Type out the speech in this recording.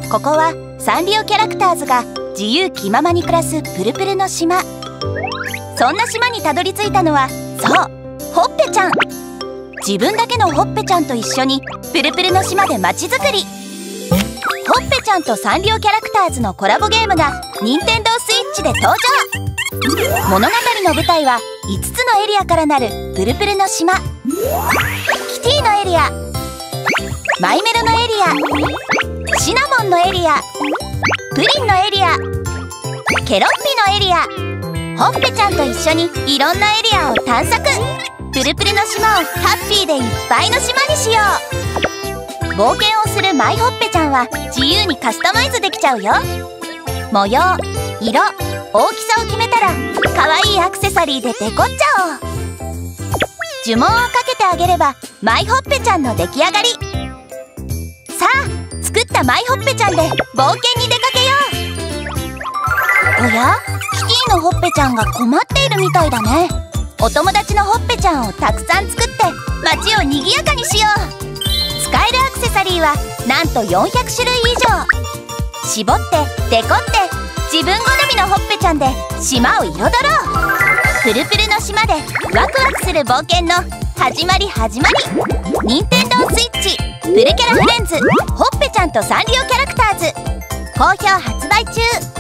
ここはサンリオキャラクターズが自由気ままに暮らすプルプルの島。そんな島にたどり着いたのは、そうほっぺちゃん。自分だけのほっぺちゃんと一緒にプルプルの島でまちづくり。ほっぺちゃんとサンリオキャラクターズのコラボゲームが任天堂スイッチで登場。物語の舞台は5つのエリアからなるプルプルの島。キティのエリア、マイメロのエリア、シナモンのエリア、プリンのエリア、ケロッピのエリア。ほっぺちゃんと一緒にいろんなエリアを探索。プルプルの島をハッピーでいっぱいの島にしよう。冒険をするマイほっぺちゃんは自由にカスタマイズできちゃうよ。模様、色、大きさを決めたらかわいいアクセサリーでデコっちゃおう。呪文をかけてあげればマイほっぺちゃんの出来上がり。さあ、作ったマイほっぺちゃんで冒険に出かけよう。おや、キティのほっぺちゃんが困っているみたいだね。お友達のほっぺちゃんをたくさん作って街をにぎやかにしよう。使えるアクセサリーはなんと400種類以上。絞ってデコって自分好みのほっぺちゃんで島を彩ろう。プルプルの島でワクワクする冒険の始まり。任天堂スイッチプルキャラフレンズほっぺちゃんとサンリオキャラクターズ好評発売中。